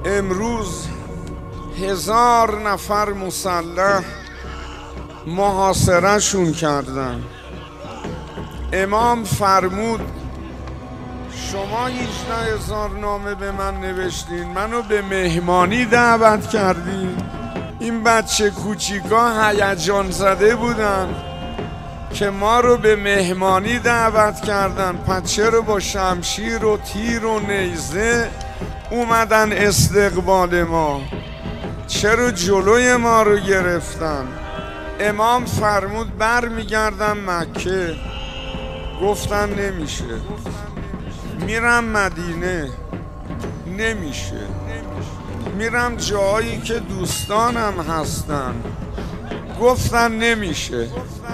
امروز 1000 نفر مسلح محاصره شون کردن. امام فرمود شما 18000 نامه به من نوشتین، منو به مهمانی دعوت کردین. این بچه کوچیکا هیجان زده بودن که ما رو به مهمانی دعوت کردن، پس چرا با شمشیر و تیر و نیزه اومدن استقبال ما؟ چرا جلوی ما رو گرفتن؟ امام فرمود بر میگردم مکه. گفتن نمیشه. میرم مدینه. نمیشه. میرم جایی که دوستانم هستن. گفتن نمیشه.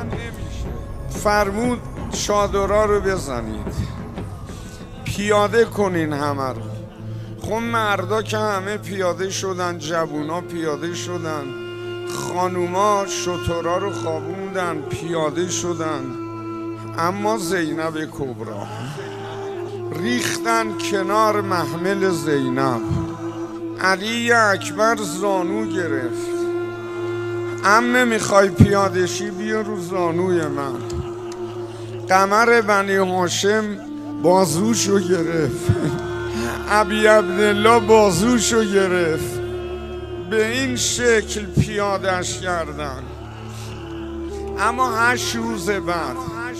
فرمود چادرها رو بزنید، پیاده کنین همه رو. خب مردا که همه پیاده شدن، جوونا پیاده شدن، خانوما شترها رو خوابوندن پیاده شدن، اما زینب کبرا ریختن کنار محمل زینب. علی اکبر زانو گرفت. عمه میخوای پیاده شی بیا رو زانوی من. قمر بنی هاشم بازوشو گرفت. ابی عبدالله بازوشو گرفت. به این شکل پیادش کردن. اما 8 روز بعد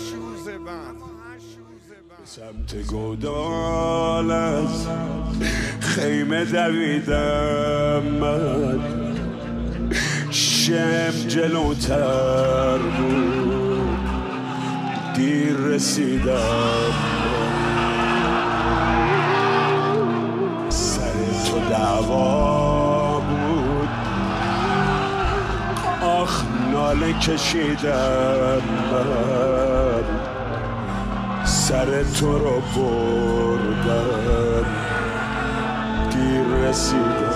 سمت گودال از خیمه دویدم من، شم جلوتر بود دیر رسیدم. سر تو دعوا بود آخ ناله کشیدم من، سر تو رو بردم دیر رسیدم.